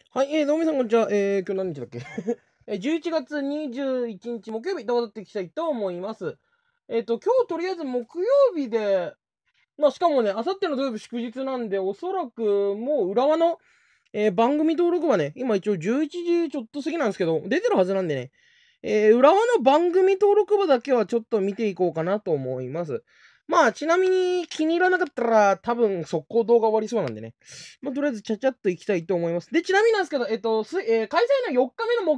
はい、どうも皆さんこんにちは。今日何日だっけ11月21日木曜日、動画撮っていきたいと思います。今日とりあえず木曜日で、まあしかもね、あさっての土曜日祝日なんで、おそらくもう浦和の、番組登録はね、今一応11時ちょっと過ぎなんですけど、出てるはずなんでね、浦和の番組登録簿だけはちょっと見ていこうかなと思います。まあ、ちなみに気に入らなかったら多分速攻動画終わりそうなんでね。まあ、とりあえずちゃちゃっと行きたいと思います。で、ちなみになんですけど、開催の4日目の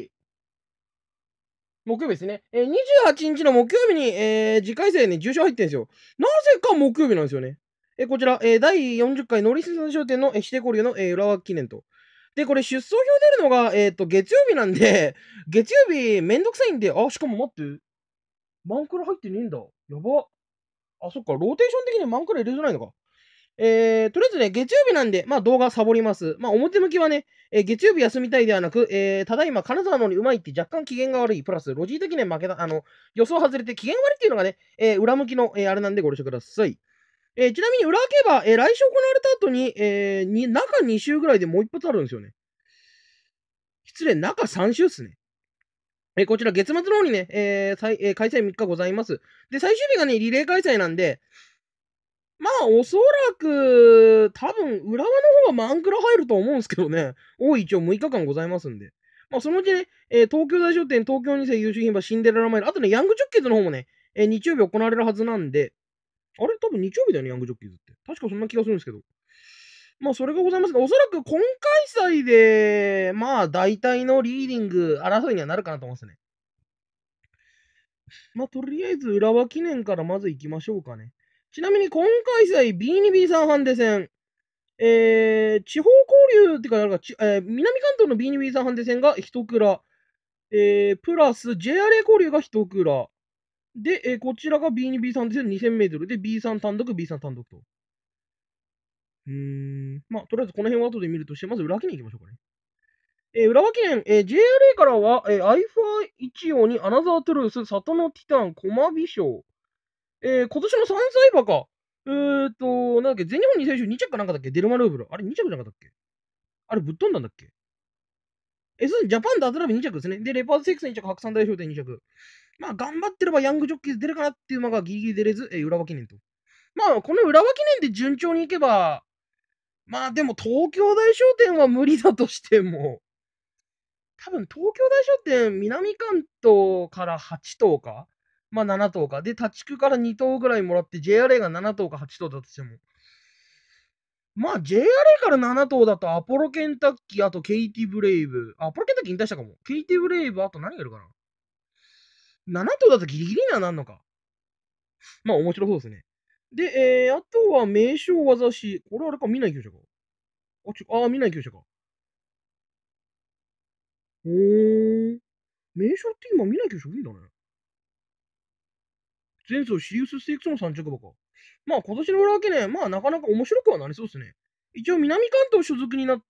木曜日ですね。28日の木曜日に、次回生ね、重賞入ってるんですよ。なぜか木曜日なんですよね。こちら、第40回農林水産商店の、指定交流の、浦和記念と。で、これ出走表出るのが、月曜日なんで、月曜日めんどくさいんで、あ、しかも待って、マンクラ入ってねえんだ。やば。あ、そっか、ローテーション的にマンクラ入れづらいのか。とりあえずね、月曜日なんで、まあ動画サボります。まあ表向きはね、月曜日休みたいではなく、ただいま金沢のにうまいって若干機嫌が悪い、プラス、ロジー的には負けた、予想外れて機嫌悪いっていうのがね、裏向きの、あれなんでご了承ください。ちなみに裏競馬、来週行われた後に、中2週ぐらいでもう一発あるんですよね。失礼、中3週っすね。こちら月末の方にね、開催3日ございます。で、最終日がね、リレー開催なんで、まあ、おそらく、多分、浦和の方がマンクラ入ると思うんですけどね。多い一応6日間ございますんで。まあ、そのうちね、東京大商店、東京二世優秀牝馬、シンデレラマイル、あとね、ヤングジョッキーズの方もね、日曜日行われるはずなんで、あれ多分日曜日だよね、ヤングジョッキーズって。確かそんな気がするんですけど。まあ、それがございますね。おそらく今開催で、まあ、大体のリーディング争いにはなるかなと思いますね。まあ、とりあえず、浦和記念からまず行きましょうかね。ちなみに今開催 B2B3 ハンデ戦、地方交流ってか、南関東の B2B3 ハンデ戦が一蔵、プラス JRA 交流が一蔵。で、こちらが B2B3 ハンデ戦2000メートルで B3 単独、B3 単独と。まあ、とりあえずこの辺は後で見るとして、まず裏記念行きましょうかね。浦和記念、JRA からは、アイファ一応にアナザートゥルース、里のティタン、駒美賞。今年の3歳馬か。なんだっけ、全日本に選手2着かなんかだっけ、デルマルーブル。あれ2着じゃなかったっけ。あれぶっ飛んだんだっけ。そうです。ジャパンとアトラビ2着ですね。で、レパーズ6 2着、白山大商店2着。まあ、頑張ってればヤングジョッキーズ出るかなっていう馬がギリギリ出れず、浦和記念と。まあ、この浦和記念で順調にいけば、まあ、でも東京大商店は無理だとしても、多分東京大商店、南関東から8頭か、まあ7頭か。で、立地区から2頭ぐらいもらって、JRA が7頭か8頭だとしても。まあ、JRA から7頭だと、アポロケンタッキー、あとケイティブレイブ。アポロケンタッキー引退したかも。ケイティブレイブ、あと何がいるかな。7頭だとギリギリにはなんのか。まあ、面白そうですね。で、あとは名称技師。これあれか、見ない厩舎か。見ない厩舎か。おー。名称って今見ない厩舎多いんだね。前走シリウスステークスの3着馬か。まあ今年の裏分けね、まあなかなか面白くはなりそうですね。一応南関東所属になった、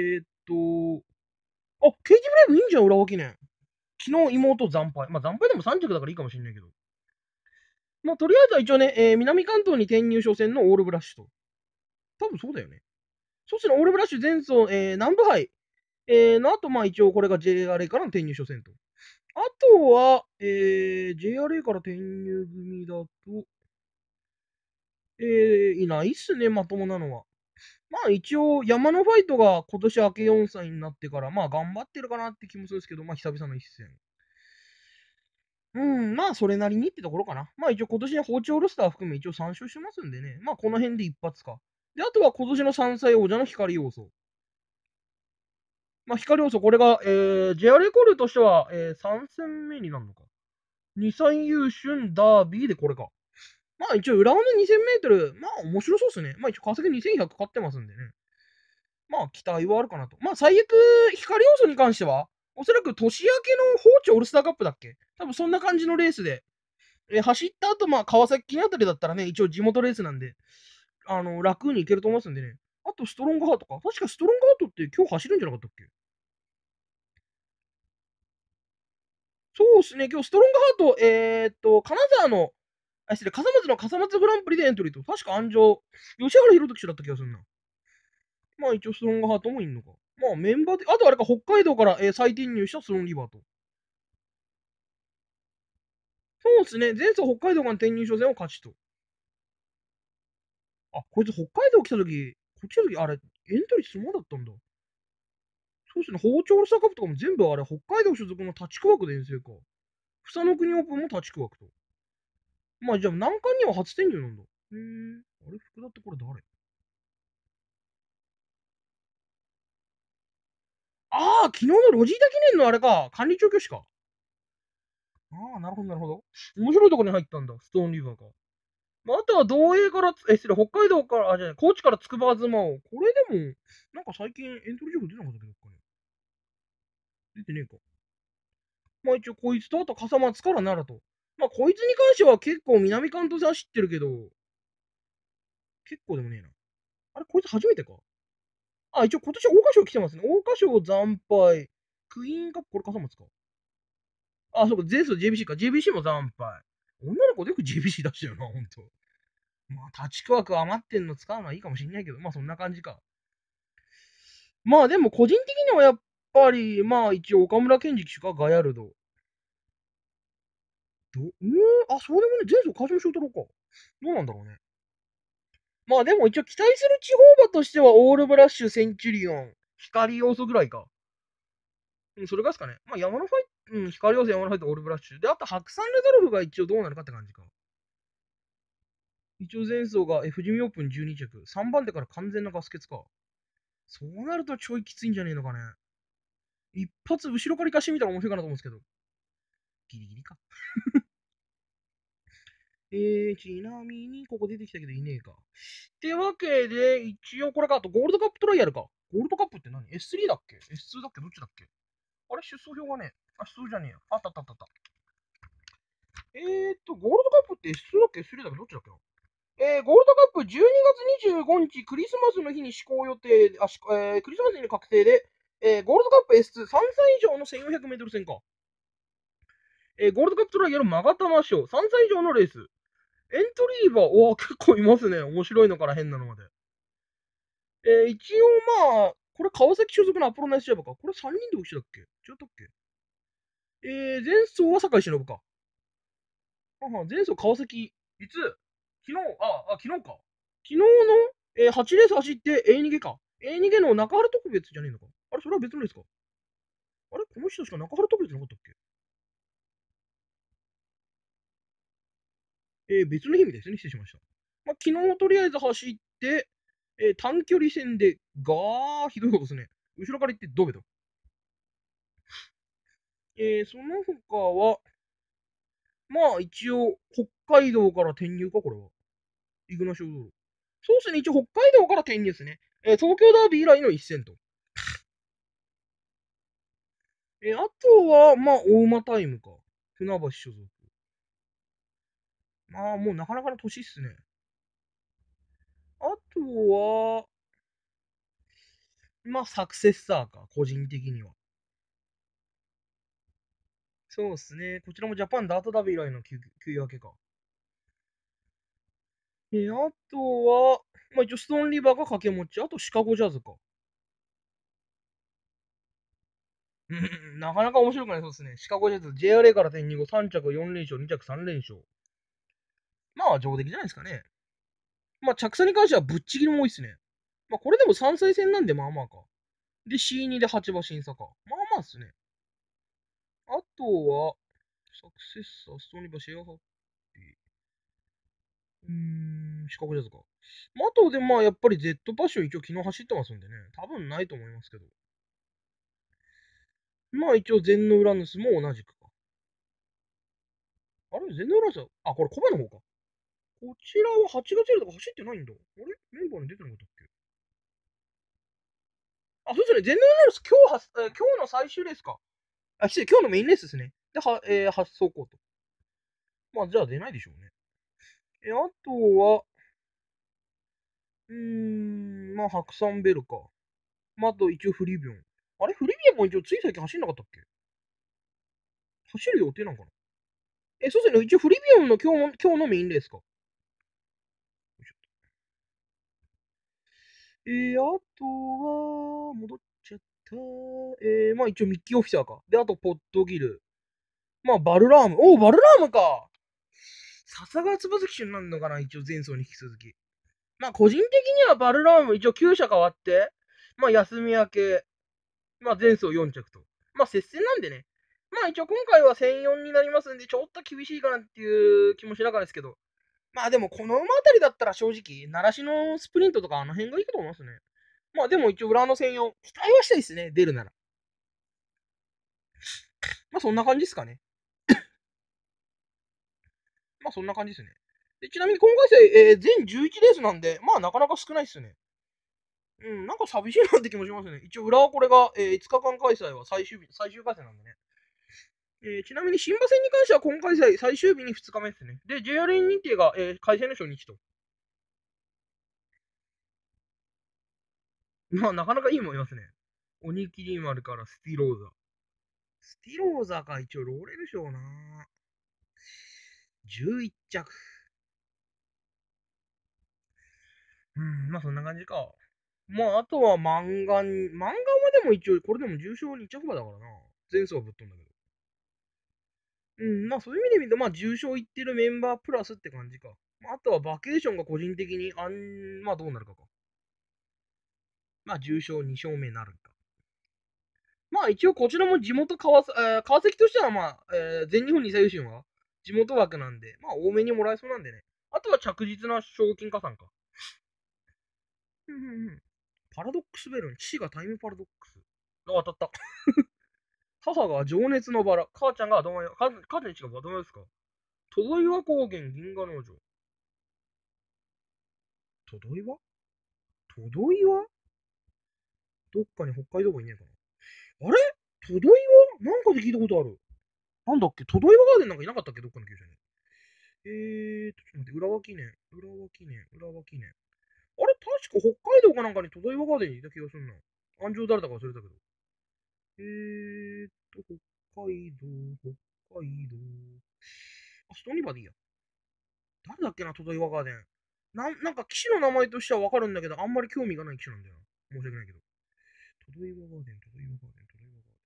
ケイティブレイブいいんじゃん、裏分けね。昨日妹惨敗。まあ惨敗でも3着だからいいかもしれないけど。まあとりあえずは一応ね、南関東に転入初戦のオールブラッシュと。多分そうだよね。そしてオールブラッシュ前走、南部杯、の後、まあ一応これが JRA からの転入初戦と。あとは、JRA から転入組だと、いないっすね、まともなのは。まあ一応、山のファイトが今年明け4歳になってから、まあ頑張ってるかなって気もするんですけど、まあ久々の一戦。まあそれなりにってところかな。まあ一応今年は包丁オールスター含め一応3勝しますんでね。まあこの辺で一発か。で、あとは今年の3歳王者の光要素。まあ光要素、これが、JRA コールとしては、3戦目になるのか。2歳優春ダービーでこれか。まあ一応、浦和の2000メートル、まあ面白そうですね。まあ一応、稼ぎ2100勝ってますんでね。まあ期待はあるかなと。まあ最悪、光要素に関しては、おそらく年明けの放置オールスターカップだっけ。多分そんな感じのレースで、走った後、まあ川崎記念あたりだったらね、一応地元レースなんで、楽に行けると思いますんでね。あとストロングハートか。確かストロングハートって今日走るんじゃなかったっけ。そうですね、今日ストロングハート、金沢の、失礼、笠松の笠松グランプリでエントリーと、確か安城、吉原弘樹氏だった気がするな。まあ一応ストロングハートもいんのか。 まあ、メンバーで、あとあれか、北海道から、再転入したスローンリバーと。そうっすね。前走北海道が転入初戦を勝ちと。あ、こいつ北海道来た時、こっちの時、あれ、エントリー相撲だったんだ。そうっすね。包丁ロサカップとかも全部あれ、北海道所属の立区枠で遠征か。草の国オープンも立区枠と。まあ、じゃあ、難関には初転入なんだ。あれ、福田ってこれ誰？ああ、昨日のロジータ記念のあれか。管理調教師か。ああ、なるほど、なるほど。面白いところに入ったんだ。ストーンリバーか。まあ、あとは道営から、失礼、北海道から、あ、じゃない、高知から筑波妻を。これでも、なんか最近エントリー情報出なかったけど、これ。出てねえか。まあ一応こいつと、あと笠松から奈良と。まあこいつに関しては結構南関東戦走ってるけど、結構でもねえな。あれ、こいつ初めてか。あ、一応今年桜花賞来てますね。桜花賞惨敗。クイーンカップ、これ笠松か。あ、そうか、前走 JBC か。JBC も惨敗。女の子でよく JBC 出したよな、ほんと。まあ、立ち枠余ってんの使うのはいいかもしんないけど、まあそんな感じか。まあでも個人的にはやっぱり、まあ一応岡村健二騎手か、ガヤルド。あ、そうでもね、前走川島翔太郎か。どうなんだろうね。まあでも一応期待する地方馬としては、オールブラッシュ、センチュリオン、光要素ぐらいか。うん、それがですかね。まあ山のファイト、うん、光要素、山のファイト、オールブラッシュ。で、あと白山レドルフが一応どうなるかって感じか。一応前走が富士見オープン12着。3番手から完全なガス欠か。そうなるとちょいきついんじゃねえのかね。一発後ろから行かしてみたら面白いかなと思うんですけど。ギリギリか。ちなみに、ここ出てきたけどいねえか。ってわけで、一応これか、あとゴールドカップトライアルか。ゴールドカップって何？ S3 だっけ？ S2 だっけ？どっちだっけ？あれ、出走表がね、あ、出走じゃねえよ。あったあったあったあった。ゴールドカップって S2 だっけ？ S3 だっけ？どっちだっけな？ゴールドカップ12月25日クリスマスの日に施行予定、クリスマスに確定で、ゴールドカップ S2、3歳以上の1400メートル戦か。ゴールドカップトライアルマガタマ賞、3歳以上のレース。エントリーは、結構いますね。面白いのから変なのまで。一応まあ、これ川崎所属のアポロナイスジャブか。これ3人で一緒だっけ？違ったっけ？前走は酒井忍か。前走川崎、いつ？昨日、昨日か。昨日の、8レース走って、A 逃げか。A 逃げの中原特別じゃねえのか。あれ、それは別のレースか。あれ、この人しか中原特別なかったっけ？別の意味ですね。失礼しました。まあ、昨日とりあえず走って、短距離戦で、ひどいことですね。後ろから行ってドベと。その他は、まあ一応、北海道から転入か、これは。イグナシオ道路。そうですね、一応北海道から転入ですね。東京ダービー以来の一戦と。あとは、まあ、大馬タイムか。船橋所属。まあ、もうなかなかの年っすね。あとは、まあ、サクセッサーか、個人的には。そうっすね。こちらもジャパンダートダービー以来の休分けか。あとは、まあ一応ストーンリバーが掛け持ち。あとシカゴジャズか。なかなか面白くないそうですね。シカゴジャズ、JRA から転入後3着4連勝、2着3連勝。まあ、上出来じゃないですかね。まあ、着差に関してはぶっちぎりも多いっすね。まあ、これでも3歳戦なんでまあまあか。で、C2 で8馬審査か。まあまあっすね。あとは、サクセッサー、ストーンリバー、シェアハッピー。シカゴジャズか。まあ、あとでまあ、やっぱり Z パッション一応昨日走ってますんでね。多分ないと思いますけど。まあ一応全のウラヌスも同じくか。あれ全のウラヌスは、これコバの方か。こちらは8月よりとか走ってないんだ。あれメンバーに出てなかったっけ？そうですね。全のウラヌス今日の最終レースか。失礼、今日のメインレースですね。で、発走行と。まあじゃあ出ないでしょうね。あとは、まあ白山ベルか。まああと一応フリビオン。あれフリビオンも一応つい最近走んなかったっけ？走る予定なんかな？そうですね。一応フリビオンの今日のメインレースか。あとは、戻っちゃっまあ一応ミッキーオフィサーか。で、あとポッドギル。まあバルラーム。おお、バルラームか。笹川翼騎手になるのかな、一応前走に引き続き。まあ個人的にはバルラーム一応9社変わって、まあ休み明け、まあ前走4着と。まあ接戦なんでね。まあ一応今回は1004になりますんで、ちょっと厳しいかなっていう気もしながらですけど。まあでもこの馬あたりだったら正直、習志のスプリントとかあの辺がいいと思いますね。まあでも一応裏の1004、期待はしたいですね、出るなら。まあそんな感じですかね。まあそんな感じですね。でちなみに今回戦、全11レースなんで、まあなかなか少ないっすね。うん、なんか寂しいなって気もしますね。一応裏はこれが、5日間開催は最終開催なんでね。ちなみに新馬戦に関しては今回戦最終日に2日目ですね。で、JRN 認定が、開催の初日と。まあなかなかいいもんいますね。鬼切り丸からスティローザ。スティローザか一応ローレル賞な。11着。うん、まあそんな感じか。まああとは漫画はでも一応これでも重賞2着馬だからな。前走はぶっ飛んだけど。うん、まあそういう意味で見ると、まあ重賞いってるメンバープラスって感じか。まあ、あとはバケーションが個人的にまあどうなるかか。まあ重賞2勝目になるか。まあ一応こちらも地元川崎としてはまあ、全日本2歳優秀は地元枠なんで、まあ多めにもらえそうなんでね。あとは着実な賞金加算か。うんうんうん。パラドックスベルン、父がタイムパラドックス。あ、当たった。母が情熱のバラ、母ちゃんがアドマイヤ、母ちゃんに違うアドマイヤですか。トド岩高原銀河農場。トド岩トド岩どっかに北海道がいねえかな。あれトド岩なんかで聞いたことある。なんだっけトド岩ガーデンなんかいなかったっけどっかの球場に。ちょっと待って、浦和記念。あれ確か北海道かなんかにトド岩ガーデンにいた気がするな。安城誰だか忘れたけど。北海道、北海道。あ、ストーニバでいいや。誰だっけな、トド岩ガーデン。なんか騎士の名前としてはわかるんだけど、あんまり興味がない騎士なんだよな。申し訳ないけど。トド岩ガーデン、トド岩ガーデン、トド岩ガーデン。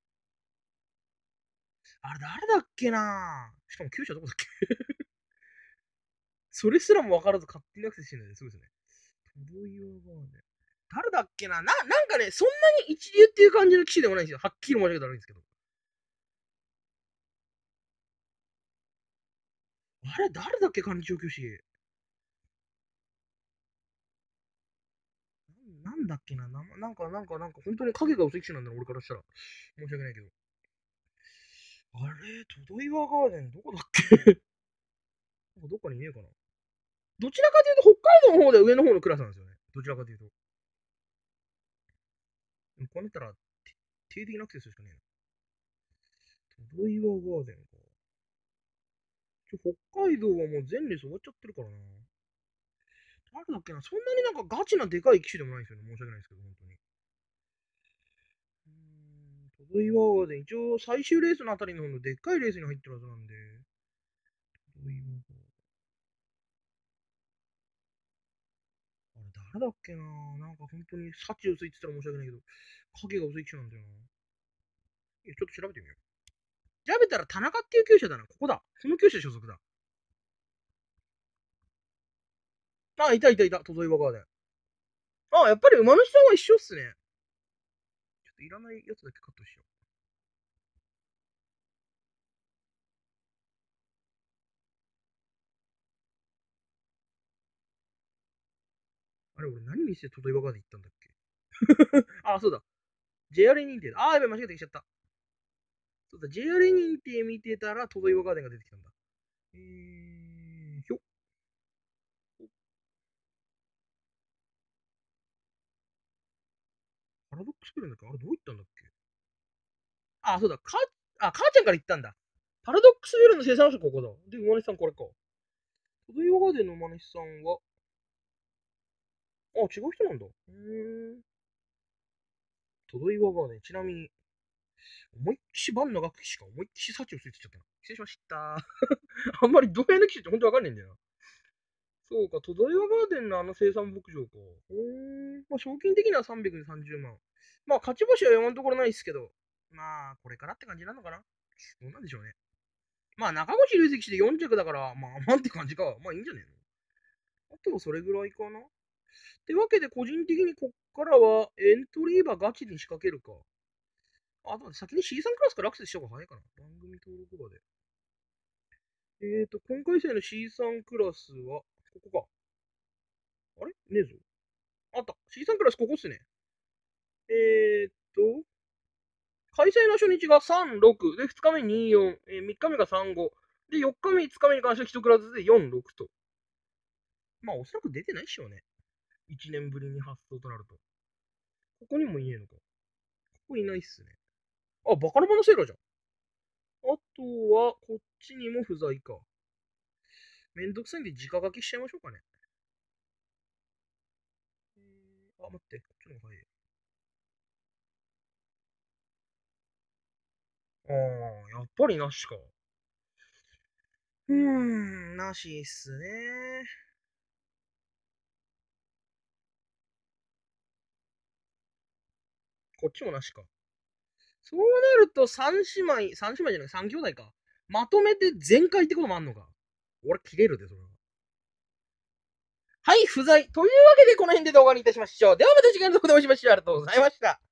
あれ誰だっけなしかも厩舎どこだっけそれすらもわからず勝手にアクセスしてるんだよね。すごいですね。トド岩ガーデン。誰だっけなんかね、そんなに一流っていう感じの騎士でもないんですよ。はっきり申し上げたらいいんですけど。あれ誰だっけ管理調教師。なんだっけなんか、本当に影が薄い騎士なんだな、俺からしたら。申し訳ないけど。あれ、トド岩ガーデン、どこだっけなんかどっかにいねえかな。どちらかというと、北海道の方では上の方のクラスなんですよね。どちらかというと。こうなったら、定的なアクセスしかねえな。トド岩ガーデンか。北海道はもう全列終わっちゃってるからな。誰だっけな、そんなになんかガチなでかい機種でもないんですよね。申し訳ないですけど、本当に。トド岩ガーデン、一応最終レースのあたりの方のでっかいレースに入ってるはずなんで。トド岩ガーデン。あれ誰だっけな、なんか本当に幸薄いって言ったら申し訳ないけど、影が薄い機種なんだよな。ちょっと調べてみよう。調べたら田中っていう厩舎だな。ここだ。その厩舎所属だ。あ、いたいたいた。トド岩ガーデン。あ、やっぱり馬主さんは一緒っすね。ちょっといらないやつだけカットしよう。あれ、俺何見せてトド岩ガーデン行ったんだっけあ、そうだ。JR 認定だ。あ、やべ、間違えてきちゃった。そうだ、JR 認定見てたらトド岩ガーデンが出てきたんだ。ひょ。パラドックスプレーだっけあれどういったんだっけあ、そうだ。母ちゃんから言ったんだ。パラドックスビルの生産者ここだ。で、馬主さんこれか。トド岩ガーデンの馬主さんは、あ、違う人なんだ。トド岩ガーデン。ちなみに、思いっきしバンの学騎士か思いっきし幸をついてきちゃったな。失礼しました。あんまりどうやの騎士ってほんとわかんないんだよな。そうか、トド岩ガーデンのあの生産牧場か。まあ、賞金的には330万。 まあ、勝ち星は今のところないですけど、まあ、これからって感じなのかな。どうなんでしょうね。まあ、中越流石して4着だから、まあ、まあって感じか。まあ、いいんじゃねえの。あとはそれぐらいかな。ってわけで、個人的にこっからは、エントリーバーガチに仕掛けるか。あと先に C3 クラスからアクセスした方が早いかな。番組登録場で。今回生の C3 クラスは、ここか。あれねえぞ。あった。C3 クラスここっすね。開催の初日が3、6、で、2日目2、4、3日目が3、5、で、4日目、5日目に関しては1クラスずつで4、6と。まあ、おそらく出てないっしょうね。1年ぶりに発送となると。ここにもいねえのか。ここいないっすね。あ、バカラバのセーラーじゃん。あとは、こっちにも不在か。めんどくさいんで直書きしちゃいましょうかね。あ、待って。こっちの方が早い。やっぱりなしか。なしっすね。こっちもなしか。そうなると三姉妹じゃない、三兄弟か。まとめて全開ってこともあんのか。俺切れるで、それは。はい、不在。というわけでこの辺で動画にいたしましょう。ではまた次回の動画でお会いしましょう。ありがとうございました。